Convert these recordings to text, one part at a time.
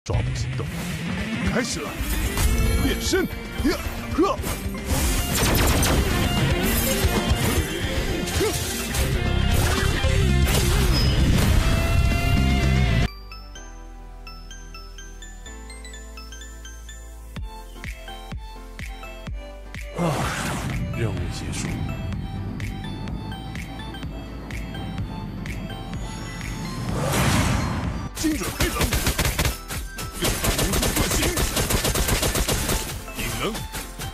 抓不紧的，开始了，变身，呵。 任务结束。精准黑冷，用它无处遁形。引能。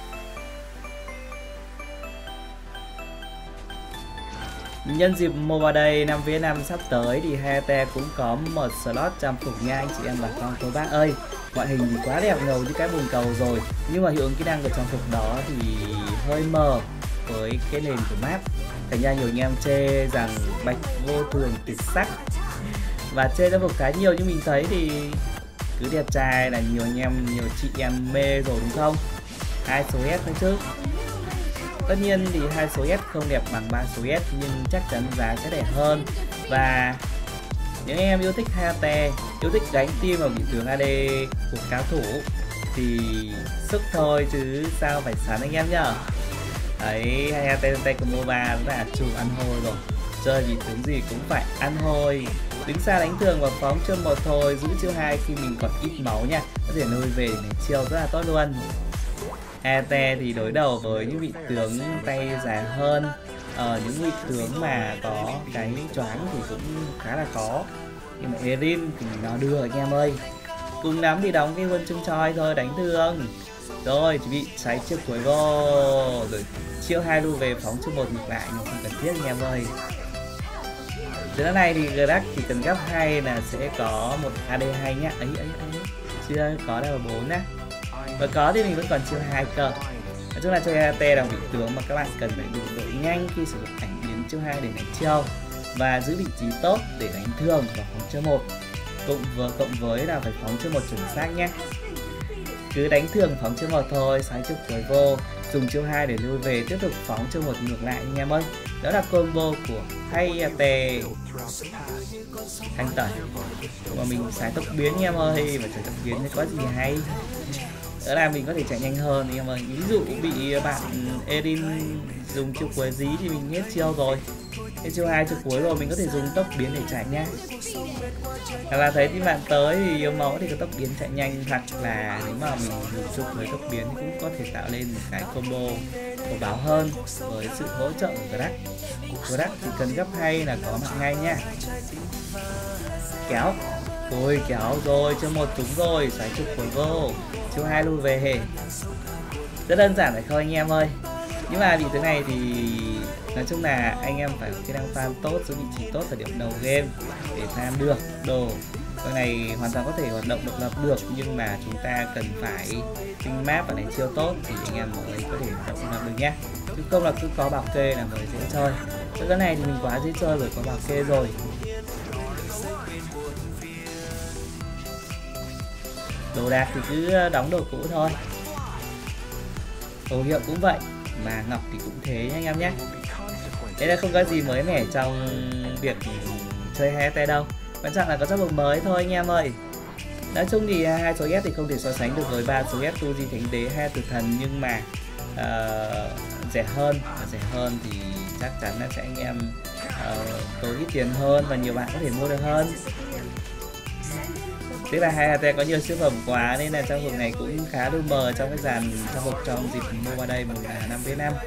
Nhân dịp Mobile Day 5 vs 5 sắp tới thì Hayate cũng có một slot trang phục nha anh chị em bà con cô bác ơi. Ngoại hình thì quá đẹp ngầu như cái bồn cầu rồi, nhưng mà hiệu ứng kỹ năng của trang phục đó thì hơi mờ với cái nền của map. Thành ra nhiều anh em chê rằng Bạch vô thường tuyệt sắc và chê trang phục khá nhiều, nhưng mình thấy thì cứ đẹp trai là nhiều anh em, nhiều chị em mê rồi đúng không? 2 số S thôi chứ. Tất nhiên thì 2 số S không đẹp bằng 3 số S, nhưng chắc chắn giá sẽ rẻ hơn. Và những em yêu thích Hayate, yêu thích đánh team vào vị tướng AD của cao thủ thì sức thôi chứ sao phải sán anh em nhở. Đấy, Hayate tay của MOBA là chùm ăn hôi rồi, chơi vị tướng gì cũng phải ăn hôi. Đứng xa đánh thường và phóng chân một thôi, giữ chiêu 2 khi mình còn ít máu nha, có thể nuôi về để này chiêu rất là tốt luôn. Hayate thì đối đầu với những vị tướng tay dài hơn, những vị tướng mà có cái choáng thì cũng khá là khó, nhưng mà Erin thì nó đưa anh em ơi. Cùng lắm thì đóng cái huân chương choi thôi, đánh thương rồi chuẩn bị cháy chiêu cuối vô, rồi chiêu 2 lui về phóng chiêu 1 ngược lại, nhưng không cần thiết anh em ơi. Từ này thì Grax thì cần gấp 2 là sẽ có một AD hay nhá, ấy chưa có level 4 nhá. Và có thì mình vẫn còn chiêu 2 cơ. Nói chung là chơi Hayate là vị tướng mà các bạn cần phải đủ độ nhanh khi sử dụng ảnh biến chiêu 2 để đánh chiêu và giữ vị trí tốt để đánh thường và phóng chiêu 1. Cộng với là phải phóng chiêu 1 chuẩn xác nhé. Cứ đánh thường phóng chiêu 1 thôi, xoáy chiêu cuối vô, dùng chiêu 2 để lui về, tiếp tục phóng chiêu 1 ngược lại anh em ơi. Đó là combo của Hayate. Thanh tẩy mà mình xài tốc biến anh em ơi, mà xài tốc biến thì có gì hay. Đó là mình có thể chạy nhanh hơn anh em ơi. Ví dụ bị bạn Erin dùng chiêu cuối dí thì mình hết chiêu rồi, cái chiêu 2 chiêu cuối rồi mình có thể dùng tốc biến để chạy nhá. Hoặc là thấy thì bạn tới thì yếu máu thì có tốc biến chạy nhanh, hoặc là nếu mà mình dùng chung với tốc biến cũng có thể tạo lên một cái combo của báo hơn với sự hỗ trợ của Grax. Grax thì cần gấp hay là có mạng ngay nhá. Kéo, ôi kéo rồi, chiêu 1 trúng rồi, xoáy chiêu cuối vô, chiêu 2 lui về hề. Rất đơn giản phải không anh em ơi. Nhưng mà vị tướng này thì nói chung là anh em phải có kỹ năng farm tốt, giữ vị trí tốt ở điểm đầu game để farm được đồ. Cái này hoàn toàn có thể hoạt động độc lập được, nhưng mà chúng ta cần phải tinh map và đánh chiêu tốt thì anh em mới có thể hoạt động độc lập được nhé. Chứ không là cứ có bảo kê là mới dễ chơi. Cái này thì mình quá dễ chơi rồi, có bảo kê rồi. Đồ đạc thì cứ đóng đồ cũ thôi. Đồ hiệu cũng vậy, mà ngọc thì cũng thế anh em nhé. Đây là không có gì mới mẻ trong việc chơi Hayate đâu, quan trọng là có trang phục mới thôi anh em ơi. Nói chung thì 2 số S thì không thể so sánh được với 3 số S tu di thánh đế hay tử thần, nhưng mà rẻ hơn thì chắc chắn là sẽ anh em tốn ít tiền hơn và nhiều bạn có thể mua được hơn. Tức là Hayate có nhiều siêu phẩm quá nên là trang phục này cũng khá đôi mờ trong cái dàn trang phục trong dịp Mobile Day 5 vs 5.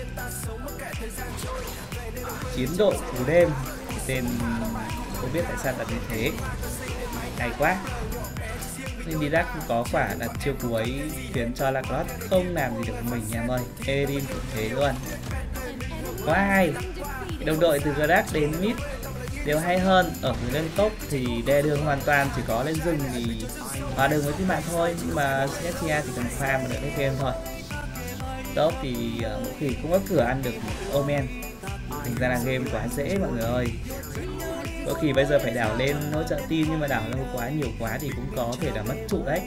Chiến đội của đêm, tên không biết tại sao đặt như thế, hay quá. Nhưng Didac có quả đặt chiêu cuối khiến cho Lacrosse không làm gì được mình nha em ơi. Erin cũng thế luôn, quá hay. Đồng đội từ Grax đến mid đều hay hơn. Ở người lên top thì đe đường hoàn toàn, chỉ có lên rừng thì hòa đường với team bạn thôi, nhưng mà Celestia thì cần farm và đợi lên game thôi. Top thì mỗi khi cũng có cửa ăn được Omen, thành ra là game quá dễ mọi người ơi. Có khi bây giờ phải đảo lên hỗ trợ team, nhưng mà đảo lâu quá nhiều quá thì cũng có thể là mất trụ đấy.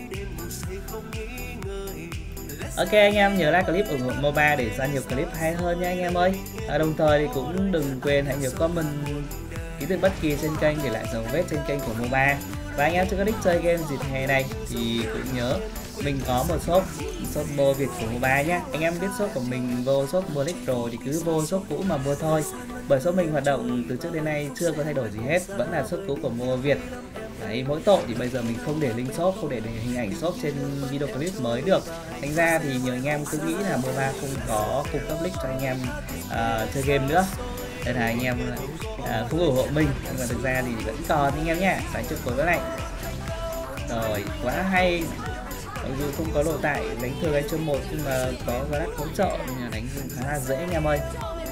Ok anh em nhớ like clip ủng hộ MOBA để ra nhiều clip hay hơn nha anh em ơi. Đồng thời thì cũng đừng quên hãy nhớ comment ký tự bất kỳ trên kênh để lại dấu vết trên kênh của MOBA. Và anh em chưa có đích chơi game dịp hè này thì cũng nhớ mình có một shop mua Việt của MOBA nhé. Anh em biết shop của mình vô shop mua nick rồi thì cứ vô shop cũ mà mua thôi. Bởi shop mình hoạt động từ trước đến nay chưa có thay đổi gì hết, vẫn là shop cũ của MOBA Việt. Đấy, mỗi tội thì bây giờ mình không để link shop, không để hình ảnh shop trên video clip mới được. Thành ra thì nhiều anh em cứ nghĩ là MOBA không có cung cấp link cho anh em chơi game nữa. Nên là anh em không ủng hộ mình, nhưng mà thực ra thì vẫn còn anh em nhé. Đánh trước cuối này rồi, quá hay. Mặc dù không có lộ tải đánh thường 2.1 nhưng mà có Grab hỗ trợ nên là đánh khá là dễ anh em ơi.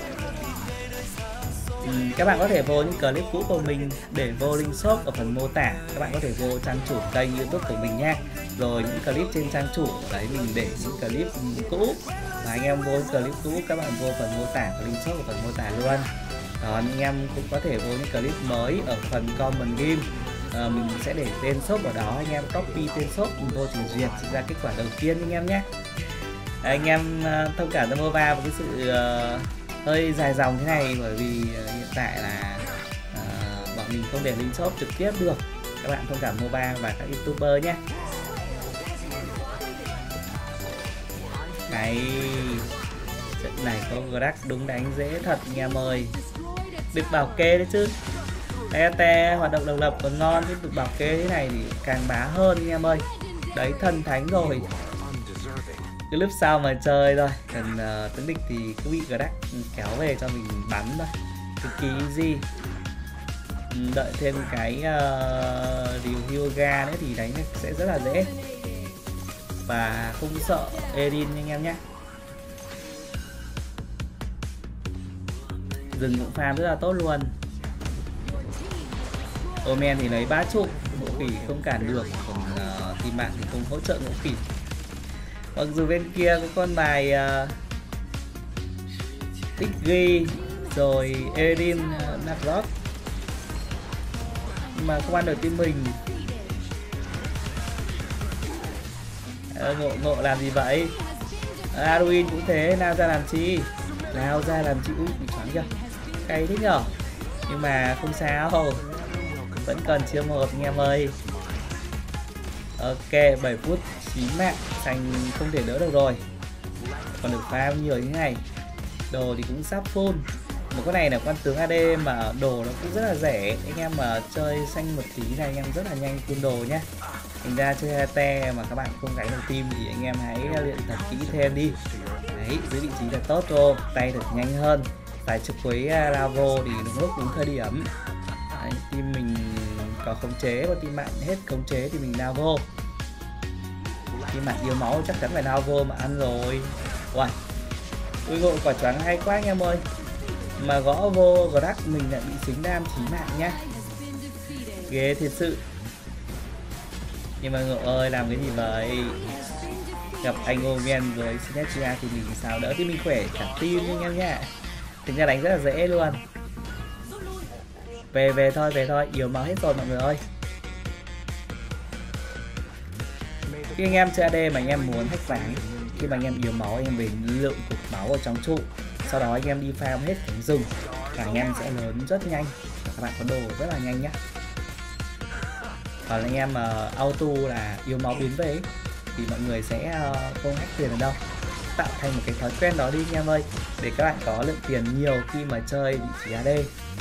Các bạn có thể vô những clip cũ của mình để vô link shop ở phần mô tả. Các bạn có thể vô trang chủ kênh YouTube của mình nha. Rồi những clip trên trang chủ đấy mình để những clip cũ. Và anh em vô clip cũ các bạn vô phần mô tả, link shop ở phần mô tả luôn. Còn anh em cũng có thể vô những clip mới ở phần comment game. Mình sẽ để tên shop ở đó, anh em copy tên shop mình vô trình duyệt ra kết quả đầu tiên anh em nhé. Anh em thông cảm cho MOBA và cái sự hơi dài dòng thế này bởi vì hiện tại là bọn mình không để link shop trực tiếp được. Các bạn thông cảm MOBA và các YouTuber nhé. Cái trận này có Grab đúng đánh dễ thật anh em ơi. Được bảo kê đấy chứ. ET hoạt động độc lập còn ngon, chứ được bảo kê thế này thì càng bá hơn anh em ơi. Đấy, thần thánh rồi. Cái lúc sau mà chơi thôi, cần tướng địch thì cứ bị Grab kéo về cho mình bắn thôi. Cực kỳ easy. Đợi thêm cái điều Hyoga nữa thì đánh sẽ rất là dễ. Và không sợ Erin anh em nhé. Rừng cũng farm rất là tốt luôn. Omen thì lấy 3 trụ, ngũ phỉ không cản được, còn team bạn thì không hỗ trợ ngũ phỉ. Mặc dù bên kia có con bài Iggy rồi Erin Nakrot mà không ăn được team mình. Ngộ làm gì vậy? Arduin cũng thế, nào ra làm chi? Nào ra làm chi? Ui, bị choáng chưa? Cay thế nhở? Nhưng mà không sao, vẫn còn chưa một anh em ơi. Ok, 7 phút 9 mạng, xanh không thể đỡ được rồi. Còn được farm nhiều như thế này. Đồ thì cũng sắp full. Một con này là con tướng AD mà đồ nó cũng rất là rẻ. Anh em mà chơi xanh một tí này anh em rất là nhanh full đồ nhé. Thành ra chơi AT mà các bạn không gánh được team thì anh em hãy luyện thật kỹ thêm đi. Đấy, giữ vị trí là tốt rồi, tay được nhanh hơn. Tại trực với Lavo thì đúng lúc đúng thời điểm. Đấy, team mình có khống chế và team bạn hết khống chế thì mình lao vô. Team bạn yếu máu chắc chắn phải lao vô mà ăn rồi. Uầy, ui gội quả choáng hay quá anh em ơi. Mà gõ vô Grab mình lại bị xính đam 9 mạng nhá. Ghê thiệt sự. Nhưng mà Ngộ ơi, làm cái gì vậy? Gặp anh Omen với Sinestria thì mình sao đỡ thì mình khỏe cả team anh em nhá. Tính ra đánh rất là dễ luôn. Về thôi, yếu máu hết rồi mọi người ơi. Khi anh em chơi AD mà anh em muốn hack ván, khi mà anh em yếu máu anh em về lượng cục máu ở trong trụ, sau đó anh em đi farm hết cánh rừng và anh em sẽ lớn rất nhanh và các bạn có đồ rất là nhanh nhá. Còn anh em mà auto là yếu máu biến về thì mọi người sẽ không hack tiền ở đâu. Tạo thành một cái thói quen đó đi anh em ơi, để các bạn có lượng tiền nhiều khi mà chơi vị trí AD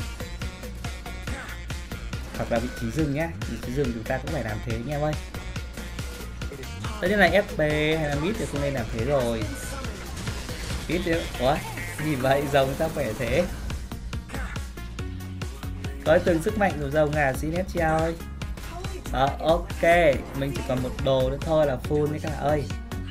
hoặc là vị trí rừng nhá. Vị trí rừng chúng ta cũng phải làm thế anh em ơi. Tất nhiên là FP hay là mid thì không nên làm thế rồi. Mid chứ, ủa gì vậy, rồng sao khỏe thế? Có từng sức mạnh của rồng à Sinestria ơi. Ok, mình chỉ còn một đồ nữa thôi là full đấy các bạn ơi.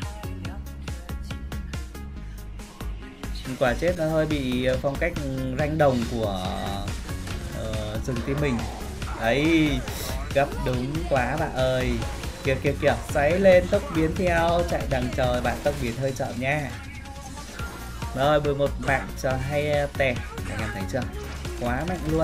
Quả chết nó hơi bị phong cách ranh đồng của rừng team mình. Đấy, gấp đúng quá bạn ơi. Kìa, xoáy lên tốc biến theo, chạy đằng trời, bạn tốc biến hơi chậm nha. Rồi, 11 mạng cho hay tè. Anh em thấy chưa? Quá mạnh luôn.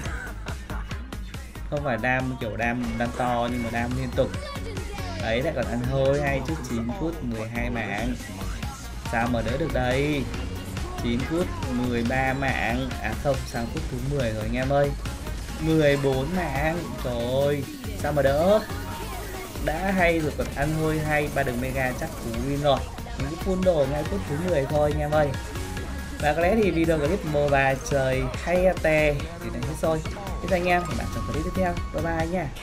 Không phải đam kiểu đam to nhưng mà đam liên tục. Đấy lại còn ăn hơi hay chứ, 9 phút 12 mạng. Sao mà đỡ được đây? 9 phút 13 mạng. À không, sang phút thứ 10 rồi anh em ơi. 14 mạng. Trời ơi, Sao mà đỡ. Đã hay rồi còn ăn hôi hay 3 đường mega chắc cú win rồi. Mình cứ full đồ ngay phút thứ 10 thôi anh em ơi. Và có lẽ thì video clip MOBA trời hay tè thì đến hết rồi. Thế anh em, hẹn bạn trong clip tiếp theo. Bye bye nha.